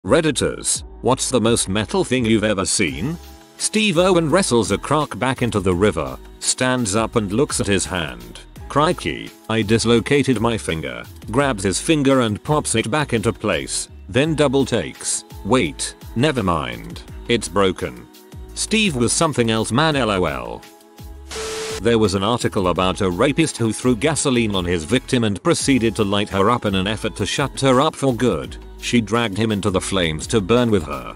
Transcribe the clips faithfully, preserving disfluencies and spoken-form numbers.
Redditors, what's the most metal thing you've ever seen? Steve Owen wrestles a croc back into the river, stands up and looks at his hand. Crikey, I dislocated my finger. Grabs his finger and pops it back into place, then double takes. Wait, never mind. It's broken. Steve was something else, man, lol. There was an article about a rapist who threw gasoline on his victim and proceeded to light her up in an effort to shut her up for good. She dragged him into the flames to burn with her.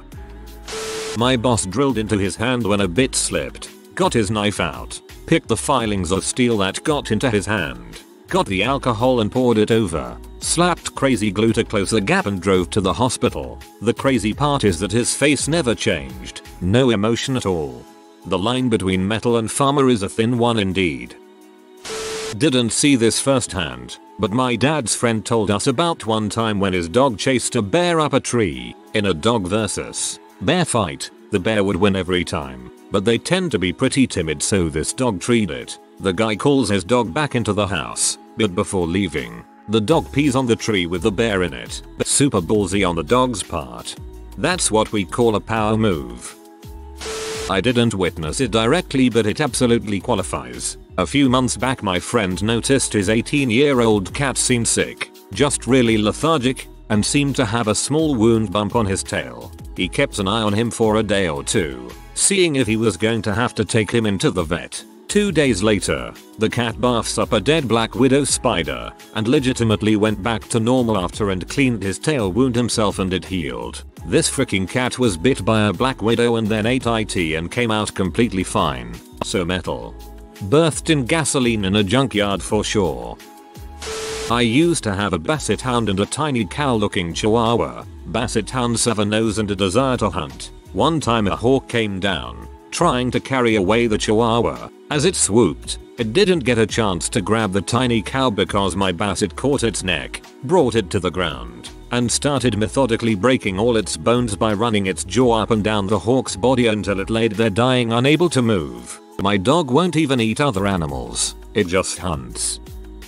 My boss drilled into his hand when a bit slipped, got his knife out, picked the filings of steel that got into his hand, got the alcohol and poured it over, slapped crazy glue to close the gap and drove to the hospital. The crazy part is that his face never changed, no emotion at all. The line between metal and farmer is a thin one indeed. Didn't see this firsthand, but my dad's friend told us about one time when his dog chased a bear up a tree. In a dog versus bear fight, the bear would win every time, but they tend to be pretty timid, so this dog treed it. The guy calls his dog back into the house, but before leaving, the dog pees on the tree with the bear in it. Super ballsy on the dog's part. That's what we call a power move. I didn't witness it directly, but it absolutely qualifies. A few months back my friend noticed his eighteen year old cat seemed sick, just really lethargic, and seemed to have a small wound bump on his tail. He kept an eye on him for a day or two, seeing if he was going to have to take him into the vet. Two days later, the cat barfs up a dead black widow spider, and legitimately went back to normal after and cleaned his tail wound himself and it healed. This freaking cat was bit by a black widow and then ate it and came out completely fine. So metal. Birthed in gasoline in a junkyard for sure. I used to have a basset hound and a tiny cow looking chihuahua. Basset hounds have a nose and a desire to hunt. One time a hawk came down, trying to carry away the chihuahua. As it swooped, it didn't get a chance to grab the tiny cow because my basset caught its neck, brought it to the ground, and started methodically breaking all its bones by running its jaw up and down the hawk's body until it laid there dying, unable to move. My dog won't even eat other animals, it just hunts.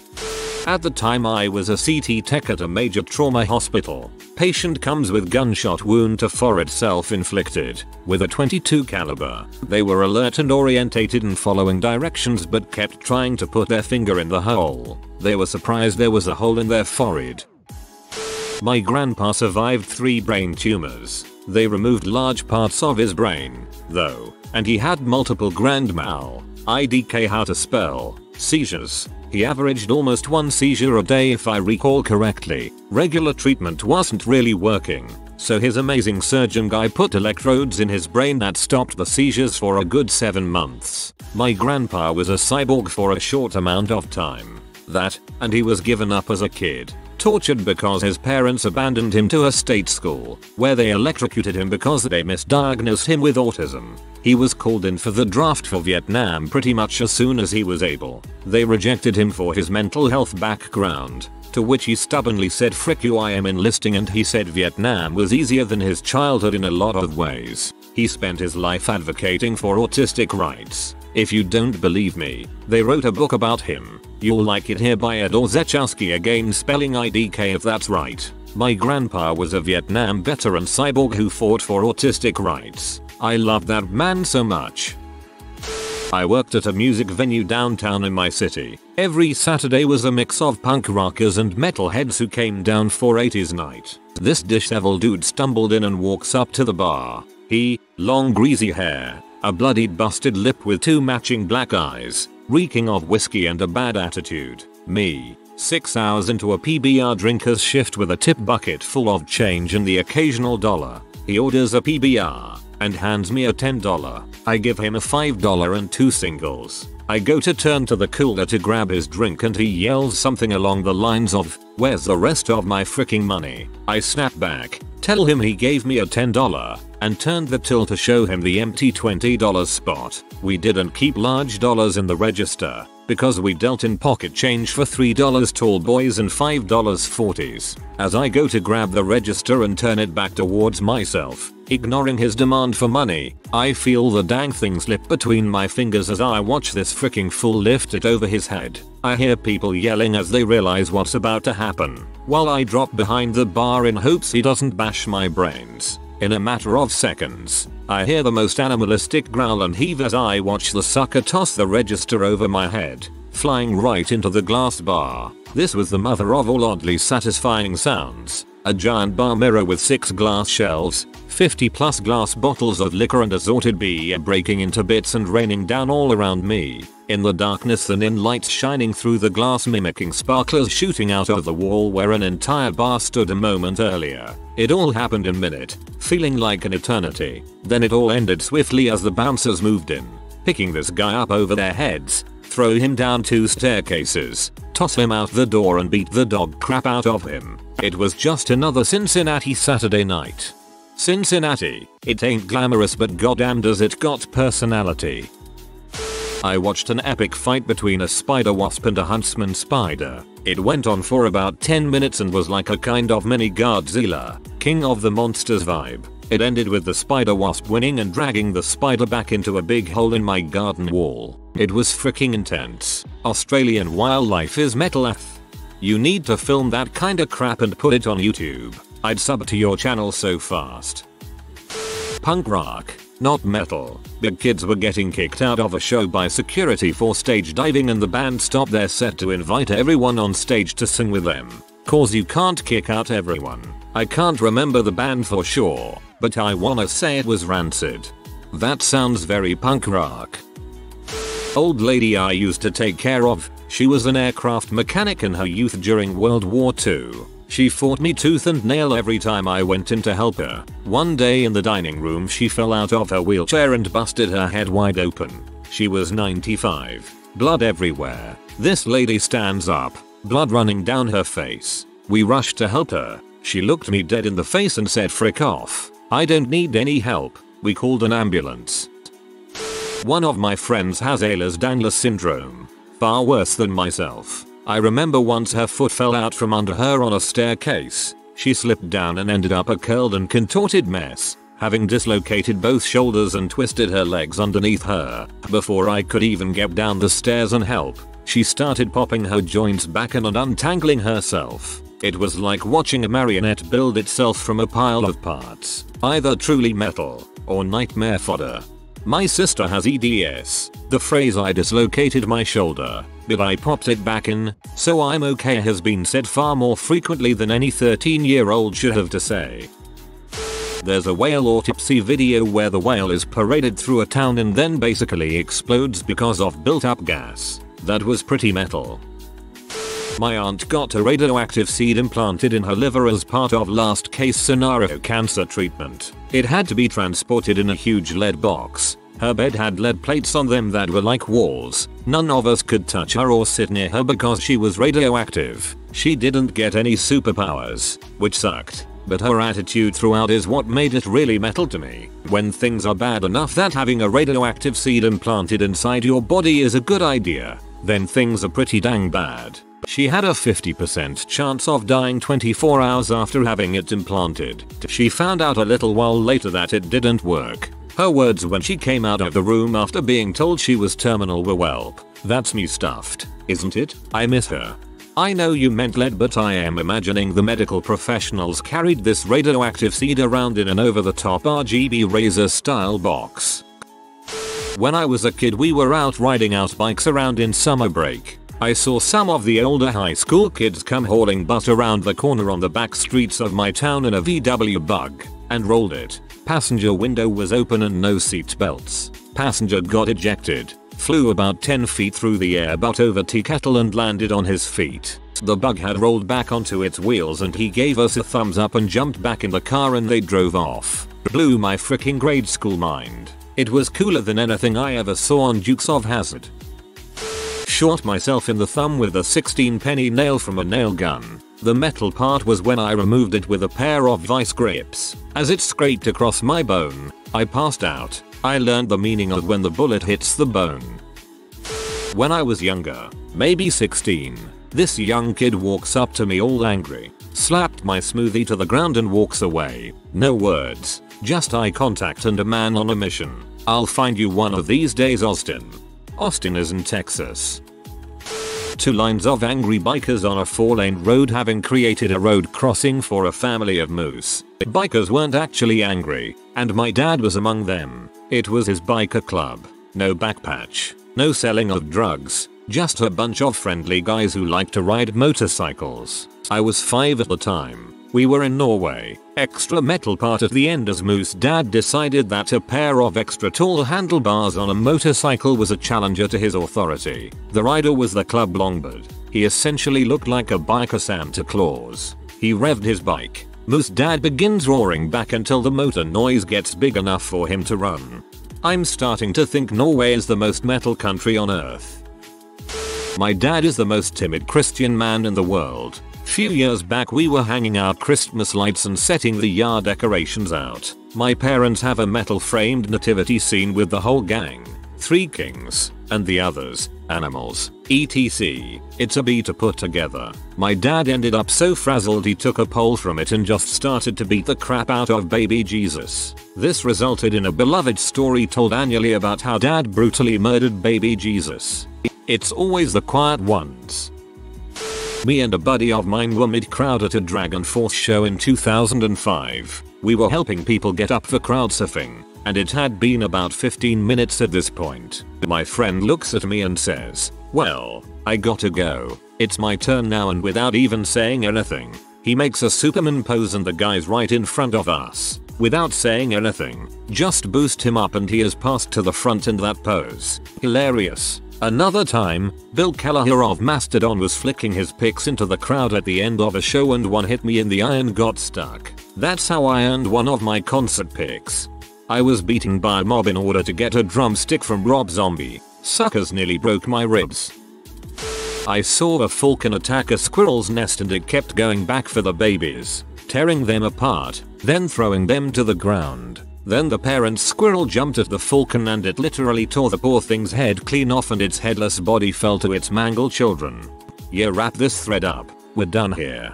At the time I was a C T tech at a major trauma hospital. Patient comes with gunshot wound to forehead self-inflicted with a twenty-two caliber. They were alert and orientated and following directions but kept trying to put their finger in the hole. They were surprised there was a hole in their forehead. My grandpa survived three brain tumors. They removed large parts of his brain, though, and he had multiple grand mal, I D K how to spell, seizures. He averaged almost one seizure a day if I recall correctly. Regular treatment wasn't really working, so his amazing surgeon guy put electrodes in his brain that stopped the seizures for a good seven months. My grandpa was a cyborg for a short amount of time. That, and he was given up as a kid. Tortured because his parents abandoned him to a state school, where they electrocuted him because they misdiagnosed him with autism. He was called in for the draft for Vietnam pretty much as soon as he was able. They rejected him for his mental health background, to which he stubbornly said frick you, I am enlisting, and he said Vietnam was easier than his childhood in a lot of ways. He spent his life advocating for autistic rights. If you don't believe me, they wrote a book about him. You'll like it here by Edor Zechowski, again spelling I D K if that's right. My grandpa was a Vietnam veteran cyborg who fought for autistic rights. I love that man so much. I worked at a music venue downtown in my city. Every Saturday was a mix of punk rockers and metalheads who came down for eighties night. This disheveled dude stumbled in and walks up to the bar. He, long greasy hair, a bloodied busted lip with two matching black eyes, reeking of whiskey and a bad attitude. Me, six hours into a P B R drinker's shift with a tip bucket full of change and the occasional dollar. He orders a P B R and hands me a ten dollar. I give him a five dollar and two singles. I go to turn to the cooler to grab his drink and he yells something along the lines of, "Where's the rest of my freaking money?" I snap back, tell him he gave me a ten dollar, and turned the till to show him the empty twenty dollar spot. We didn't keep large dollars in the register. because we dealt in pocket change for three dollars tall boys and five dollars forties. As I go to grab the register and turn it back towards myself, ignoring his demand for money, I feel the dang thing slip between my fingers as I watch this freaking fool lift it over his head. I hear people yelling as they realize what's about to happen, while I drop behind the bar in hopes he doesn't bash my brains. In a matter of seconds, I hear the most animalistic growl and heave as I watch the sucker toss the register over my head, flying right into the glass bar. This was the mother of all oddly satisfying sounds. A giant bar mirror with six glass shelves, fifty plus glass bottles of liquor and assorted beer breaking into bits and raining down all around me. In the darkness, the neon lights shining through the glass mimicking sparklers shooting out of the wall where an entire bar stood a moment earlier. It all happened in a minute, feeling like an eternity. Then it all ended swiftly as the bouncers moved in, picking this guy up over their heads, throw him down two staircases, toss him out the door and beat the dog crap out of him. It was just another Cincinnati Saturday night. Cincinnati, it ain't glamorous but goddamn does it got personality. I watched an epic fight between a spider wasp and a huntsman spider. It went on for about ten minutes and was like a kind of mini Godzilla, King of the Monsters vibe. It ended with the spider wasp winning and dragging the spider back into a big hole in my garden wall. It was freaking intense. Australian wildlife is metal F. You need to film that kinda crap and put it on YouTube. I'd sub to your channel so fast. Punk rock, not metal. Big kids were getting kicked out of a show by security for stage diving and the band stopped their set to invite everyone on stage to sing with them. Cause you can't kick out everyone. I can't remember the band for sure, but I wanna say it was Rancid. That sounds very punk rock. Old lady I used to take care of, she was an aircraft mechanic in her youth during World War Two. She fought me tooth and nail every time I went in to help her. One day in the dining room she fell out of her wheelchair and busted her head wide open. She was ninety-five. Blood everywhere. This lady stands up, blood running down her face. We rushed to help her. She looked me dead in the face and said frick off. I don't need any help. We called an ambulance. One of my friends has Ehlers-Danlos syndrome. Far worse than myself. I remember once her foot fell out from under her on a staircase. She slipped down and ended up a curled and contorted mess, having dislocated both shoulders and twisted her legs underneath her. Before I could even get down the stairs and help, she started popping her joints back in and untangling herself. It was like watching a marionette build itself from a pile of parts. Either truly metal or nightmare fodder. My sister has E D S. The phrase I dislocated my shoulder, but I popped it back in, so I'm okay has been said far more frequently than any thirteen year old should have to say. There's a whale autopsy video where the whale is paraded through a town and then basically explodes because of built up gas. That was pretty metal. My aunt got a radioactive seed implanted in her liver as part of last case scenario cancer treatment. It had to be transported in a huge lead box. Her bed had lead plates on them that were like walls. None of us could touch her or sit near her because she was radioactive. She didn't get any superpowers, which sucked. But her attitude throughout is what made it really metal to me. When things are bad enough that having a radioactive seed implanted inside your body is a good idea, then things are pretty dang bad. She had a fifty percent chance of dying twenty-four hours after having it implanted. She found out a little while later that it didn't work. Her words when she came out of the room after being told she was terminal were, "Welp, that's me stuffed, isn't it? I miss her." I know you meant lead, but I am imagining the medical professionals carried this radioactive seed around in an over-the-top R G B razor style box. When I was a kid we were out riding out bikes around in summer break. I saw some of the older high school kids come hauling butt around the corner on the back streets of my town in a V W Bug, and rolled it. Passenger window was open and no seat belts. Passenger got ejected, flew about ten feet through the air butt over tea kettle and landed on his feet. The bug had rolled back onto its wheels and he gave us a thumbs up and jumped back in the car and they drove off. Blew my freaking grade school mind. It was cooler than anything I ever saw on Dukes of Hazzard. Shot myself in the thumb with a sixteen penny nail from a nail gun. The metal part was when I removed it with a pair of vice grips. As it scraped across my bone, I passed out. I learned the meaning of when the bullet hits the bone. When I was younger, maybe sixteen, this young kid walks up to me all angry, slapped my smoothie to the ground and walks away. No words, just eye contact and a man on a mission. I'll find you one of these days, Austin. Austin is in Texas. Two lines of angry bikers on a four lane road having created a road crossing for a family of moose. Bikers weren't actually angry, and my dad was among them. It was his biker club. No backpatch, no selling of drugs, just a bunch of friendly guys who like to ride motorcycles. I was five at the time. We were in Norway. Extra metal part at the end as Moose dad decided that a pair of extra tall handlebars on a motorcycle was a challenger to his authority. The rider was the club Longbird. He essentially looked like a biker Santa Claus. He revved his bike. Moose dad begins roaring back until the motor noise gets big enough for him to run. I'm starting to think Norway is the most metal country on earth. My dad is the most timid Christian man in the world. Few years back we were hanging out Christmas lights and setting the yard decorations out. My parents have a metal framed nativity scene with the whole gang, three kings, and the others, animals, et cetera. It's a bee to put together. My dad ended up so frazzled he took a pole from it and just started to beat the crap out of baby Jesus. This resulted in a beloved story told annually about how dad brutally murdered baby Jesus. It's always the quiet ones. Me and a buddy of mine were mid-crowd at a Dragon Force show in two thousand five. We were helping people get up for crowd surfing, and it had been about fifteen minutes at this point. My friend looks at me and says, "Well, I gotta go. It's my turn now," and without even saying anything, he makes a Superman pose and the guy's right in front of us. Without saying anything, just boost him up and he is passed to the front in that pose. Hilarious. Another time, Bill Kelleher of Mastodon was flicking his picks into the crowd at the end of a show and one hit me in the eye and got stuck. That's how I earned one of my concert picks. I was beaten by a mob in order to get a drumstick from Rob Zombie. Suckers nearly broke my ribs. I saw a falcon attack a squirrel's nest and it kept going back for the babies, tearing them apart, then throwing them to the ground. Then the parent squirrel jumped at the falcon and it literally tore the poor thing's head clean off and its headless body fell to its mangled children. Yeah, wrap this thread up. We're done here.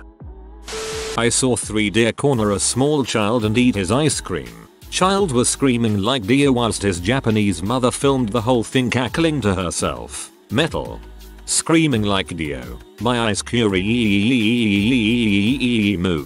I saw three deer corner a small child and eat his ice cream. Child was screaming like deer whilst his Japanese mother filmed the whole thing cackling to herself. Metal. Screaming like Dio. My ice curry moo.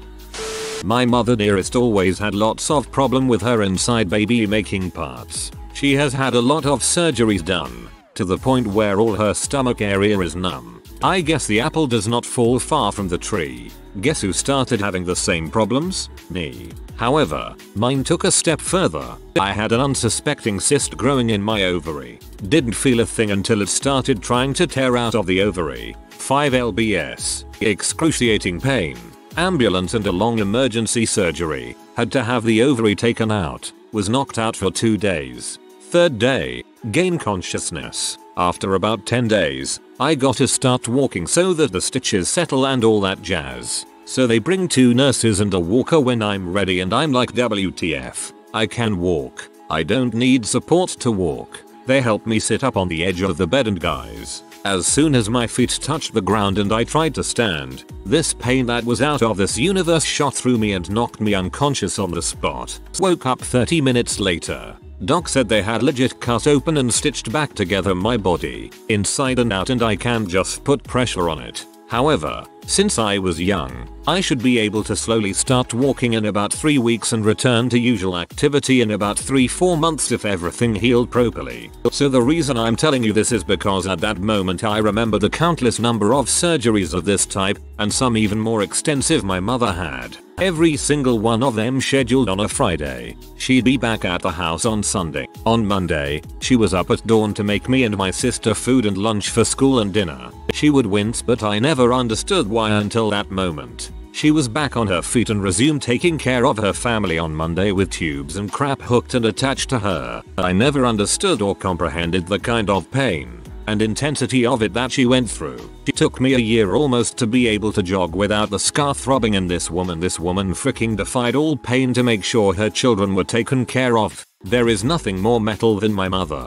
My mother dearest always had lots of problem with her inside baby making parts. She has had a lot of surgeries done, to the point where all her stomach area is numb. I guess the apple does not fall far from the tree. Guess who started having the same problems? Me. However, mine took a step further. I had an unsuspecting cyst growing in my ovary. Didn't feel a thing until it started trying to tear out of the ovary. five L B S. Excruciating pain. Ambulance and a long emergency surgery. Had to have the ovary taken out. Was knocked out for two days. Third day, gain consciousness. After about ten days, I got to start walking so that the stitches settle and all that jazz. So they bring two nurses and a walker when I'm ready and I'm like, W T F. I can walk. I don't need support to walk. They help me sit up on the edge of the bed and guys, as soon as my feet touched the ground and I tried to stand, this pain that was out of this universe shot through me and knocked me unconscious on the spot. Woke up thirty minutes later. Doc said they had legit cut open and stitched back together my body, inside and out, and I can't just put pressure on it. However, since I was young, I should be able to slowly start walking in about three weeks and return to usual activity in about three four months if everything healed properly. So the reason I'm telling you this is because at that moment I remember the countless number of surgeries of this type, and some even more extensive, my mother had. Every single one of them scheduled on a Friday. She'd be back at the house on Sunday. On Monday, she was up at dawn to make me and my sister food and lunch for school and dinner. She would wince, but I never understood why until that moment. She was back on her feet and resumed taking care of her family on Monday with tubes and crap hooked and attached to her. I never understood or comprehended the kind of pain and intensity of it that she went through. It took me a year almost to be able to jog without the scar throbbing, and this woman this woman freaking defied all pain to make sure her children were taken care of. There is nothing more metal than my mother.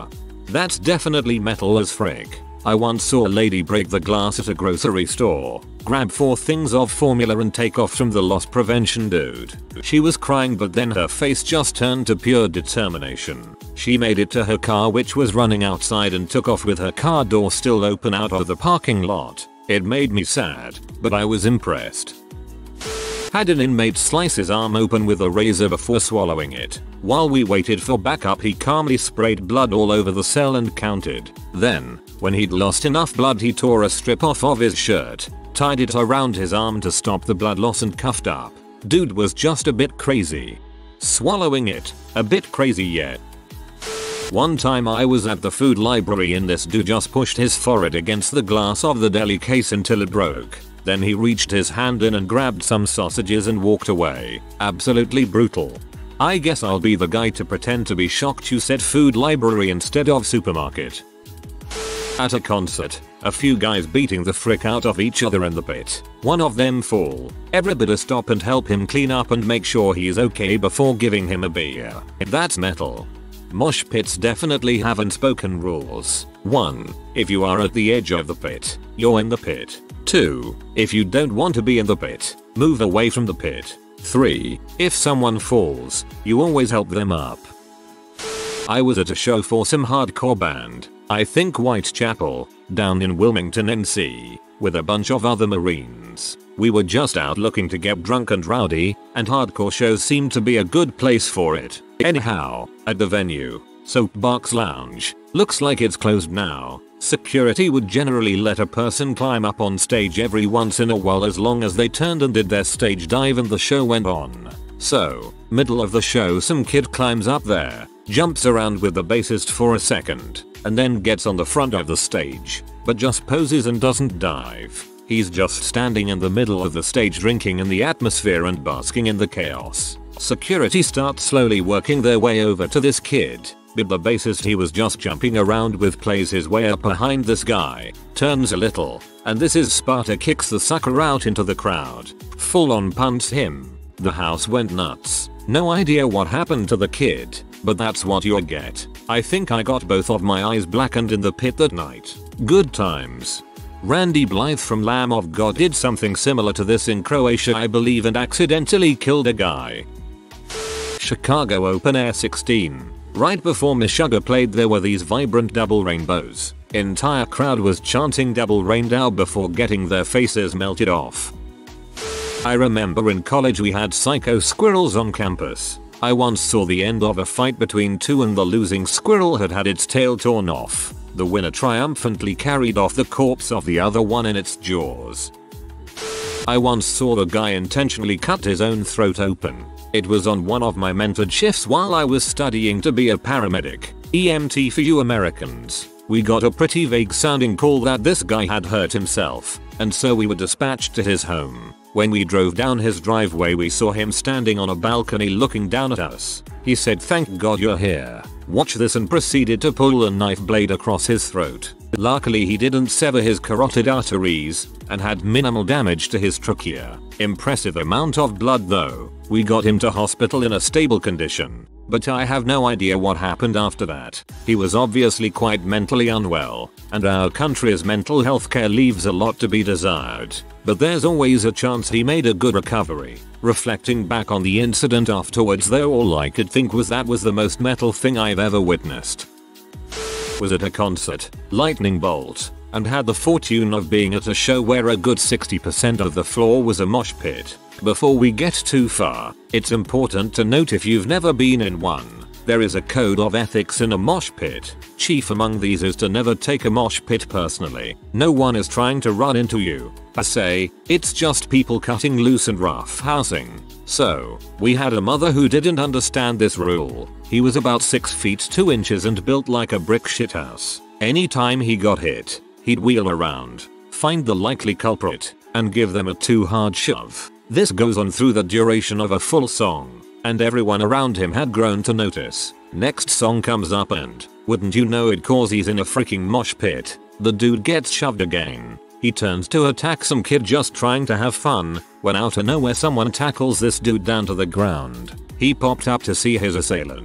That's definitely metal as frick. I once saw a lady break the glass at a grocery store, grab four things of formula and take off from the loss prevention dude. She was crying, but then her face just turned to pure determination. She made it to her car, which was running outside, and took off with her car door still open out of the parking lot. It made me sad, but I was impressed. Had an inmate slice his arm open with a razor before swallowing it. While we waited for backup, he calmly sprayed blood all over the cell and counted. Then, when he'd lost enough blood, he tore a strip off of his shirt, tied it around his arm to stop the blood loss, and cuffed up. Dude was just a bit crazy. Swallowing it, a bit crazy yet. One time I was at the food library and this dude just pushed his forehead against the glass of the deli case until it broke. Then he reached his hand in and grabbed some sausages and walked away. Absolutely brutal. I guess I'll be the guy to pretend to be shocked you said food library instead of supermarket. At a concert, a few guys beating the frick out of each other in the pit. One of them fall. Everybody stop and help him clean up and make sure he's okay before giving him a beer. That's metal. Mosh pits definitely have unspoken rules. one. If you are at the edge of the pit, you're in the pit. two. If you don't want to be in the pit, move away from the pit. three. If someone falls, you always help them up. I was at a show for some hardcore band, I think Whitechapel, down in Wilmington, N C, with a bunch of other Marines. We were just out looking to get drunk and rowdy, and hardcore shows seemed to be a good place for it. Anyhow, at the venue, Soapbox Lounge, looks like it's closed now. Security would generally let a person climb up on stage every once in a while as long as they turned and did their stage dive and the show went on. So, middle of the show, some kid climbs up there, jumps around with the bassist for a second, and then gets on the front of the stage, but just poses and doesn't dive. He's just standing in the middle of the stage drinking in the atmosphere and basking in the chaos. Security starts slowly working their way over to this kid, but the bassist he was just jumping around with plays his way up behind this guy, turns a little, and this is Sparta kicks the sucker out into the crowd, full on punts him. The house went nuts. No idea what happened to the kid, but that's what you get. I think I got both of my eyes blackened in the pit that night. Good times. Randy Blythe from Lamb of God did something similar to this in Croatia, I believe, and accidentally killed a guy. Chicago Open Air sixteen. Right before Meshuggah played, there were these vibrant double rainbows. Entire crowd was chanting double rainbow before getting their faces melted off. I remember in college we had psycho squirrels on campus. I once saw the end of a fight between two and the losing squirrel had had its tail torn off. The winner triumphantly carried off the corpse of the other one in its jaws. I once saw the guy intentionally cut his own throat open. It was on one of my mentored shifts while I was studying to be a paramedic, E M T for you Americans. We got a pretty vague sounding call that this guy had hurt himself, and so we were dispatched to his home. When we drove down his driveway, we saw him standing on a balcony looking down at us. He said, "Thank God you're here. Watch this," and proceeded to pull a knife blade across his throat. Luckily he didn't sever his carotid arteries and had minimal damage to his trachea. Impressive amount of blood though. We got him to hospital in a stable condition, but I have no idea what happened after that. He was obviously quite mentally unwell, and our country's mental health care leaves a lot to be desired. But there's always a chance he made a good recovery. Reflecting back on the incident afterwards though, all I could think was that was the most metal thing I've ever witnessed. Was at a concert, lightning bolt, and had the fortune of being at a show where a good sixty percent of the floor was a mosh pit. Before we get too far, it's important to note, if you've never been in one, there is a code of ethics in a mosh pit. Chief among these is to never take a mosh pit personally. No one is trying to run into you, per se, it's just people cutting loose and roughhousing. So, we had a mother who didn't understand this rule. He was about six feet two inches and built like a brick shithouse. Anytime he got hit, he'd wheel around, find the likely culprit, and give them a too hard shove. This goes on through the duration of a full song, and everyone around him had grown to notice. Next song comes up and, wouldn't you know it, cause he's in a freaking mosh pit, the dude gets shoved again. He turns to attack some kid just trying to have fun, when out of nowhere someone tackles this dude down to the ground. He popped up to see his assailant,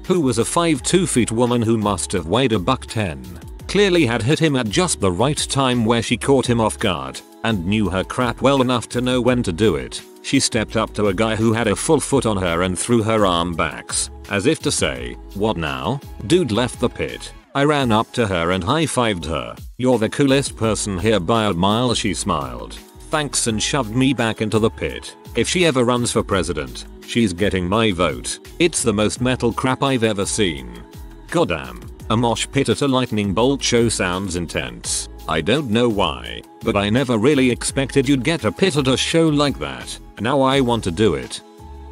who was a five two feet woman who must have weighed a buck ten. Clearly had hit him at just the right time where she caught him off guard and knew her crap well enough to know when to do it. She stepped up to a guy who had a full foot on her and threw her arm backs, as if to say, "What now?" Dude left the pit. I ran up to her and high-fived her. "You're the coolest person here by a mile," she smiled. Thanks, and shoved me back into the pit. If she ever runs for president, she's getting my vote. It's the most metal crap I've ever seen. Goddamn. A mosh pit at a lightning bolt show sounds intense. I don't know why, but I never really expected you'd get a pit at a show like that. Now I want to do it.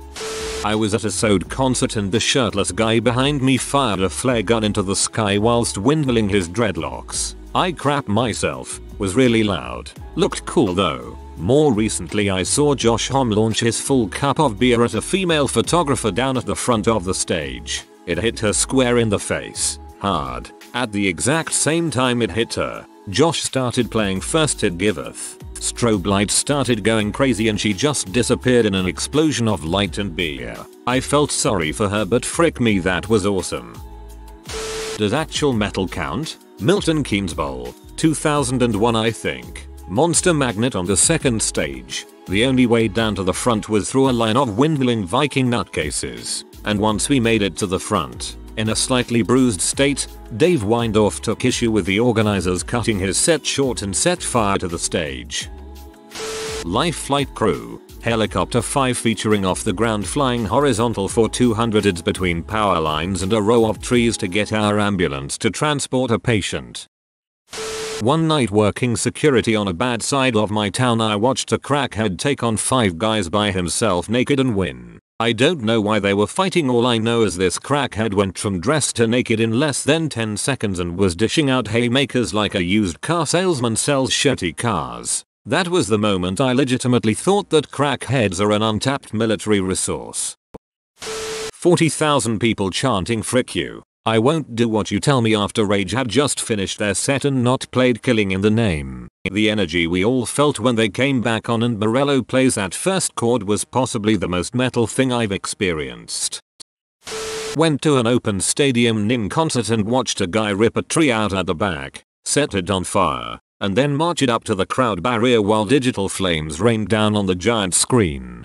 I was at a Sode concert and the shirtless guy behind me fired a flare gun into the sky whilst windmilling his dreadlocks. I crap myself. Was really loud. Looked cool though. More recently I saw Josh Homme launch his full cup of beer at a female photographer down at the front of the stage. It hit her square in the face. Hard. At the exact same time it hit her, Josh started playing First It Giveth. Strobe lights started going crazy and she just disappeared in an explosion of light and beer. I felt sorry for her, but frick me, that was awesome. Does actual metal count? Milton Keynes Bowl, two thousand one I think. Monster Magnet on the second stage. The only way down to the front was through a line of windmilling Viking nutcases. And once we made it to the front, in a slightly bruised state, Dave Windorf took issue with the organizers cutting his set short and set fire to the stage. Life Flight Crew. Helicopter five featuring off the ground flying horizontal for two hundreds between power lines and a row of trees to get our ambulance to transport a patient. One night working security on a bad side of my town, I watched a crackhead take on five guys by himself naked and win. I don't know why they were fighting, all I know is this crackhead went from dressed to naked in less than ten seconds and was dishing out haymakers like a used car salesman sells shitty cars. That was the moment I legitimately thought that crackheads are an untapped military resource. forty thousand people chanting "frick you, I won't do what you tell me" after Rage had just finished their set and not played Killing in the Name. The energy we all felt when they came back on and Morello plays that first chord was possibly the most metal thing I've experienced. Went to an open stadium N I M concert and watched a guy rip a tree out at the back, set it on fire, and then march it up to the crowd barrier while digital flames rained down on the giant screen.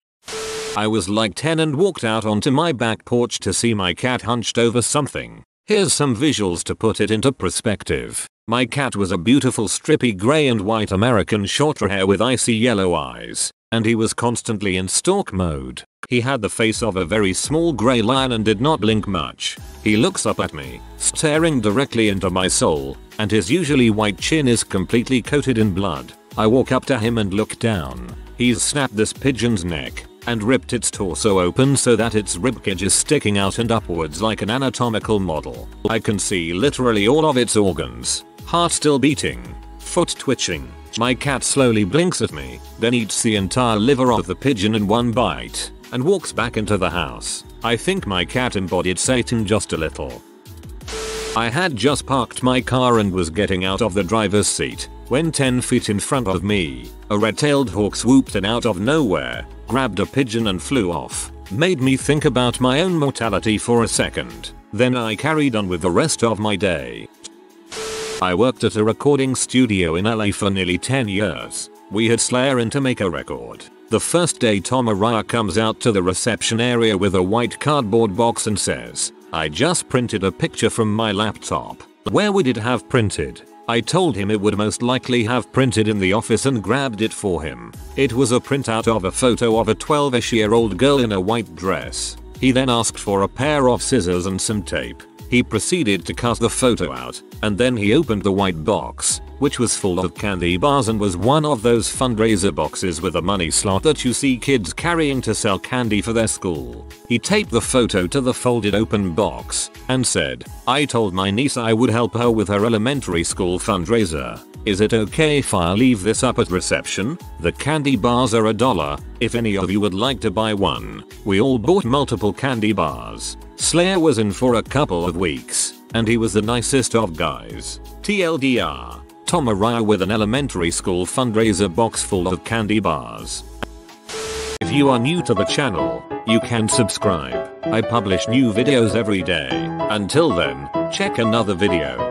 I was like ten and walked out onto my back porch to see my cat hunched over something. Here's some visuals to put it into perspective. My cat was a beautiful strippy grey and white American shorthair with icy yellow eyes, and he was constantly in stalk mode. He had the face of a very small grey lion and did not blink much. He looks up at me, staring directly into my soul, and his usually white chin is completely coated in blood. I walk up to him and look down. He's snapped this pigeon's neck and ripped its torso open so that its ribcage is sticking out and upwards like an anatomical model. I can see literally all of its organs. Heart still beating, foot twitching. My cat slowly blinks at me, then eats the entire liver of the pigeon in one bite, and walks back into the house. I think my cat embodied Satan just a little. I had just parked my car and was getting out of the driver's seat when ten feet in front of me, a red-tailed hawk swooped in out of nowhere, grabbed a pigeon and flew off. Made me think about my own mortality for a second. Then I carried on with the rest of my day. I worked at a recording studio in L A for nearly ten years. We had Slayer in to make a record. The first day Tom Araya comes out to the reception area with a white cardboard box and says, "I just printed a picture from my laptop. Where would it have printed?" I told him it would most likely have printed in the office and grabbed it for him. It was a printout of a photo of a twelve-ish year old girl in a white dress. He then asked for a pair of scissors and some tape. He proceeded to cut the photo out, and then he opened the white box, which was full of candy bars and was one of those fundraiser boxes with a money slot that you see kids carrying to sell candy for their school. He taped the photo to the folded open box and said, "I told my niece I would help her with her elementary school fundraiser. Is it okay if I leave this up at reception? The candy bars are a dollar, if any of you would like to buy one." We all bought multiple candy bars. Slayer was in for a couple of weeks, and he was the nicest of guys. T L D R, Tom Araya with an elementary school fundraiser box full of candy bars. If you are new to the channel, you can subscribe. I publish new videos every day. Until then, check another video.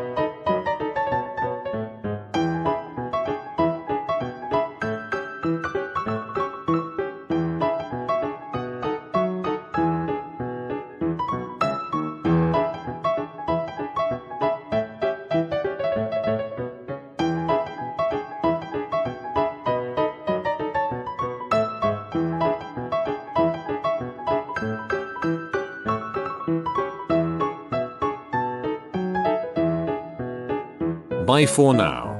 Bye for now.